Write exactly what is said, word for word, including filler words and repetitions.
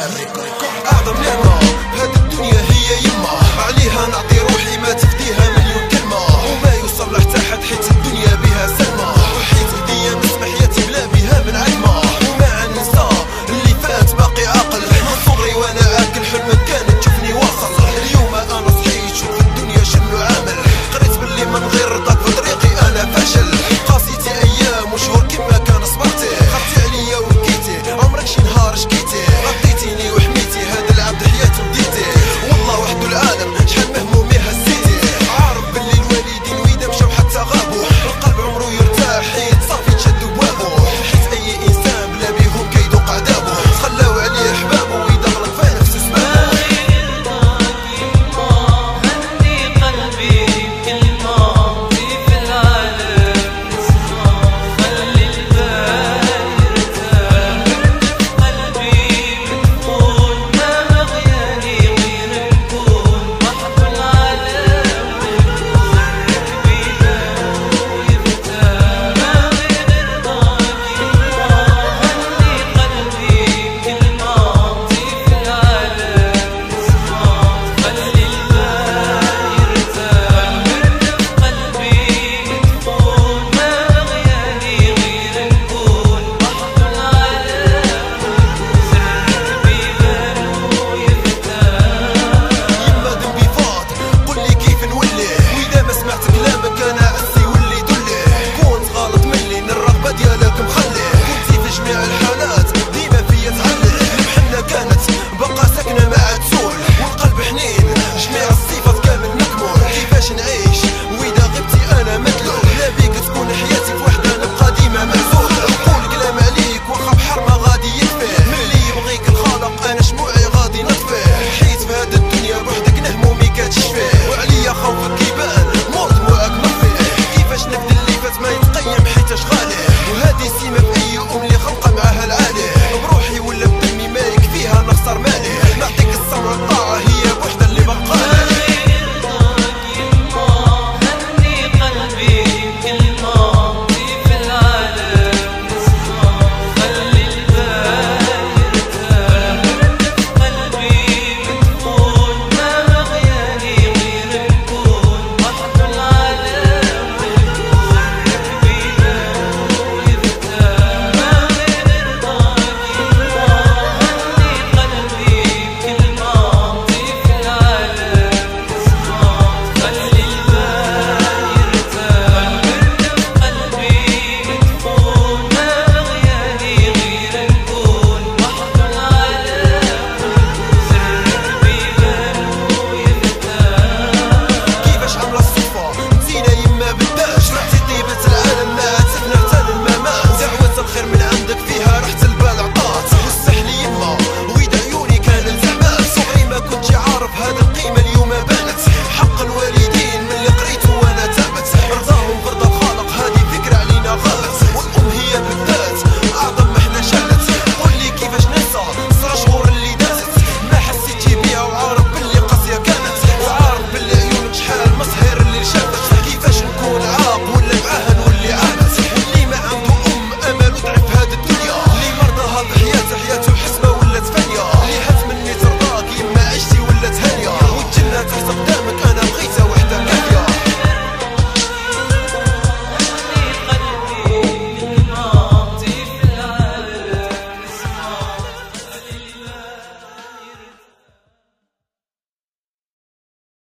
أعظم نعمة بهذه الدنيا هي يما، عليها نعطي روحي ما تفديها مليون كلمة، وما يوصل لحتى حد حيت الدنيا بها سلمى، وحيت هدية نسمع حياتي بلا بها من عدمة، وما ننسى اللي فات باقي عاقل، من صغري وانا عاقل حلمك كانت تشوفني واصل، اليوم انا صحيت شوف الدنيا شنو عامل، قريت باللي من غير رضاك في طريقي انا فاشل، قاسيتي ايام وشهور كما كان صبرتي، خفتي عليا وبكيتي عمرك شي نهار شكيتي، غطيتيني وحميتي هذا العبد حياتي وديتي، والله وحده العالم شحال مهمومي هزيتي، عارف باللي الوالدين ويدا مشاو حتى غابوا، القلب عمرو يرتاح حيت صافي تشد بوابو، حيت اي انسان بلا بيهم كيذوق عذابو، تخلاو عليه احبابو ويدا غلط في نفس اسبابو. صرا شهور